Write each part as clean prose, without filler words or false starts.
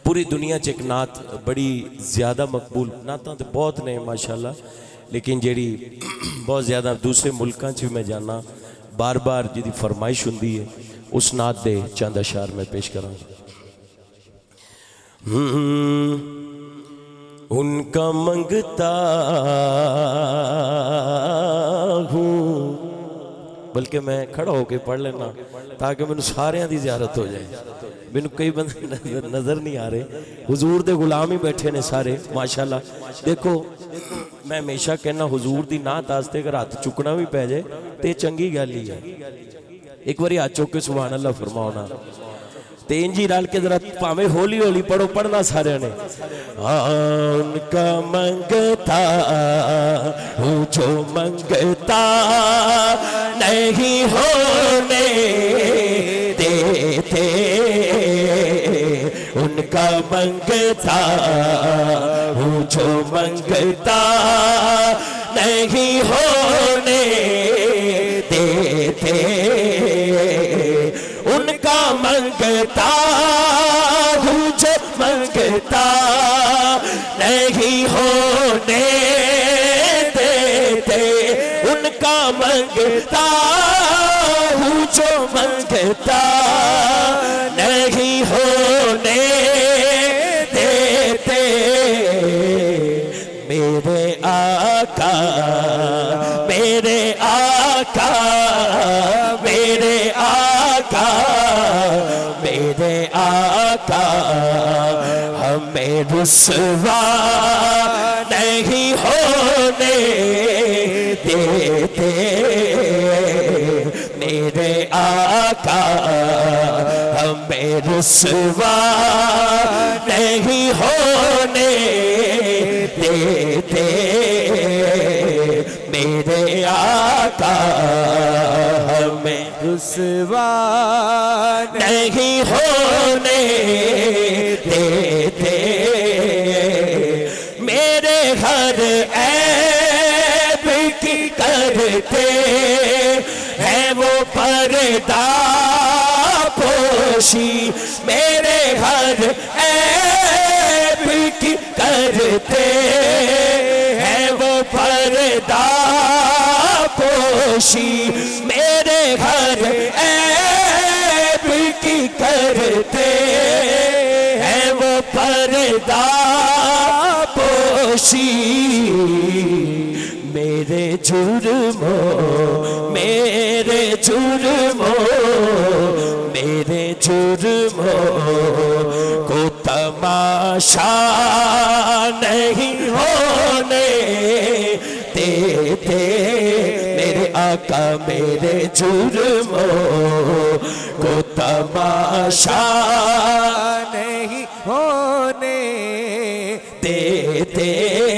पूरी दुनिया च एक नात बड़ी ज़्यादा मकबूल, नातां तो बहुत ने माशाल्लाह, लेकिन जी बहुत ज़्यादा दूसरे मुल्कों च भी मैं जाना बार बार जिहदी फरमाइश हुंदी है, उस नात दे चंद अशार मैं पेश करा। उनका मंगता हूँ, बल्कि मैं खड़ा होके पढ़ लेना ताकि मैनू सारियां दी ज़ियारत हो जाए। मैनू कई बंदे नज़र नहीं आ रहे, हुजूर दे गुलाम ही बैठे ने सारे माशाल्लाह। देखो मैं हमेशा कहना हुजूर दी नात आस्ते अगर हाथ चुकना भी पै जाए तो चंगी गल ही है। एक बार हाथ चुक के सुभान अल्लाह फरमाओ ना, ते इंजी रल के जरा भावे हौली हौली पढ़ो, पढ़ना सारे ने। उनका मंगता हूँ जो मंगता नहीं होने देते, उनका मंगता हूँ जो मंगता नहीं होने देते, उनका मंगता हूँ जो मंगता नहीं होने देते, उनका मंगता हूँ जो मंगता नहीं होने देते। मेरे आका मेरे आका मेरे आका मेरे आका हमें रुसवा नहीं होने देते, मेरे आका हमें रुसवा नहीं होने देते, मेरे आका हमें रुसवा नहीं होने देते, मेरे हर ऐब की करते हैं वो पर्दा पोशी, मेरे हर ऐब की करते हैं वो पर्दा पोशी, मेरे हर ऐब की करते हैं वो पर्दा पोशी, मेरे जुर्मों मेरे जुर्मों मेरे जुर्मों को तमाशा नहीं होने देते, मेरे आका मेरे जुर्मों को तमाशा नहीं होने देते।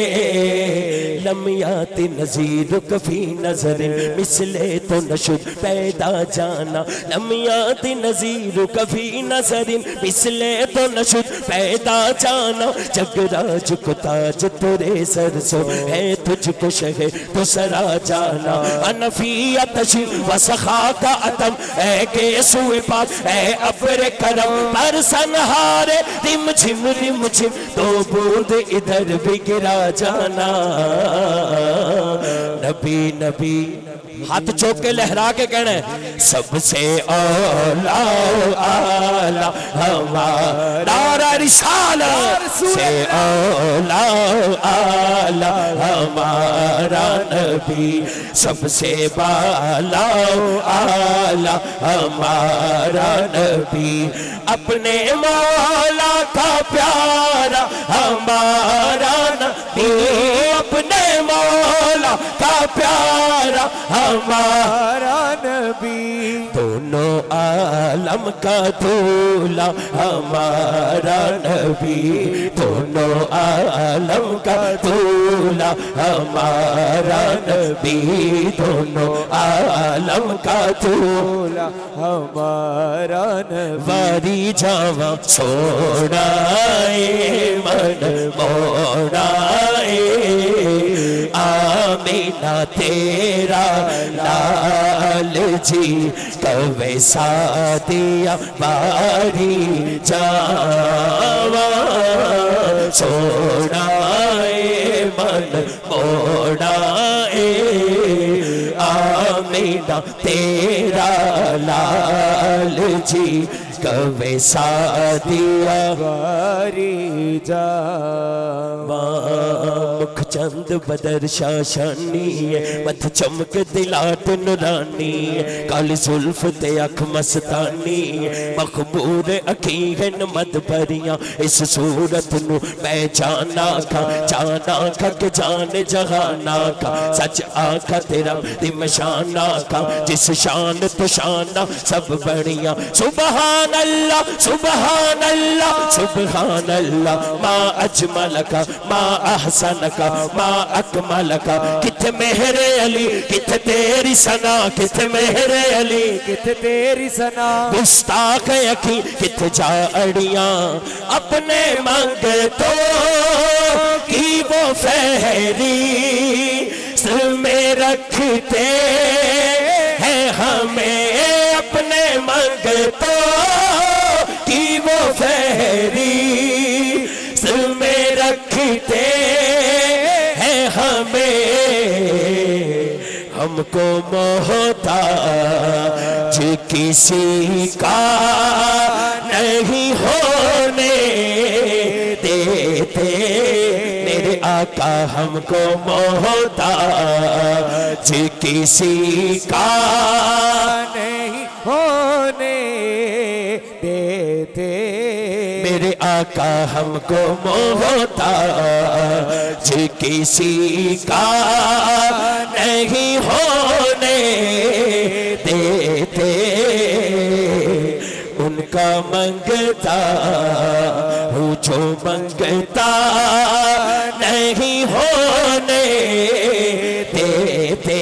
लम्याती नज़ीर कफी नजर मिसले तो नशुद पैदा जाना, लम्याती नज़ीर कफी नजर मिसले तो नशुद पैदा जाना, जगराज को ताज तेरे सर सो है तुझको शहे तो सरा जाना, अनफियत वसखा का अतम है के सुए पाक है अब्र करम पर सनहारे रिम झिम तो बूंद इधर भी गिरा जाना। नबी नबी हाथ चौक के लहरा के कहना है, सबसे औला आला हमारा रिसालत से औला आला हमारा नबी, सबसे बाला आला हमारा नबी, अपने मौला का प्यारा हमारा नबी, अपने मौला का प्यारा हमारा नबी, दोनों आलम का दूल्हा हमारा नबी, दोनों आलम का दूल्हा हमारा नबी, दोनों आलम का दूल्हा हमारा नबी। वारी जावा छोड़ाए मन मोड़ाए, आमीना तेरा लाल जी कवे सादिया बारी जावा, सोना ए मन मोड़ा ए आमीना तेरा लाल जी कवे सादिया वारी जा मुख चंद बदर शाशानी मत चमक दिलाट नुरानी काली जुल्फ ते अख मस्तानी मखबूर अखीहन मद भरिया इस सूरत नु मैं जाना खा के जान जहाना का सच आखा तेरा दिमशाना का जिस शान तो शाना सब बढ़िया सुबहान अल्लाह सुबहान अल्लाह सुबहान अल्लाह मा अजमल का मा अहसन का मा अकमल का किथे मेहरे अली किथे तेरी सना किथे मेहरे अली किथे तेरी सना गुस्ताख अखी किथे जा अड़ियां अपने मंग तो की वो फहरी सिर में रखते हैं हमें अपने मंग तो की वो फहरी सिर में रखते हैं हमें हमको मोहताज किसी का नहीं होने देते मेरे आका हमको मोहताज किसी का नहीं होने देते मेरे आका हमको मोहताज किसी का नहीं होने देते उनका मंगता हूँ जो मंगता नहीं होने देते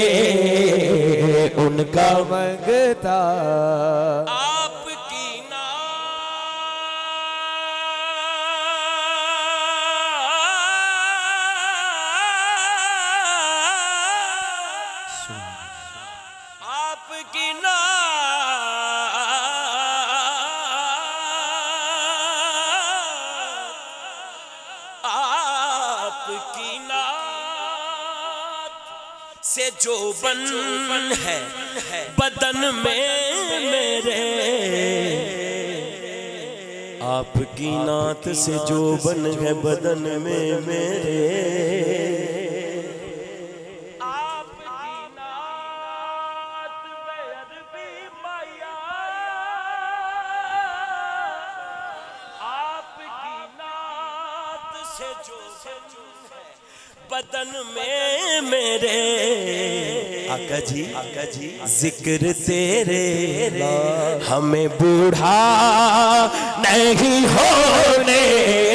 उनका मंगता आपकी आपकी आपकी नात से जो बन है बदन में मेरे आपकी नात से जो बन है बदन में मेरे बदन में मेरे आका जी जिक्र तेरे हमें बूढ़ा नहीं होने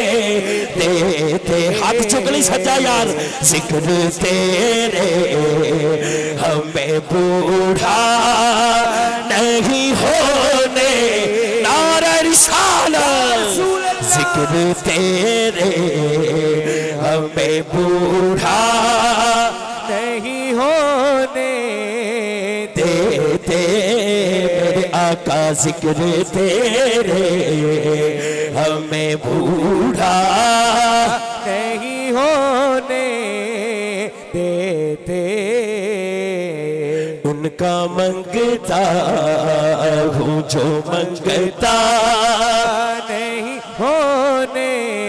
देते हाथ चुकली सजा यार जिक्र तेरे हमें बूढ़ा नहीं होने नारा रिसालत जिक्र तेरे हमें बूढ़ा नहीं होने देते मेरे आका जिक्र तेरे हमें बूढ़ा नहीं होने देते उनका मंगता हूँ जो मंगता नहीं होने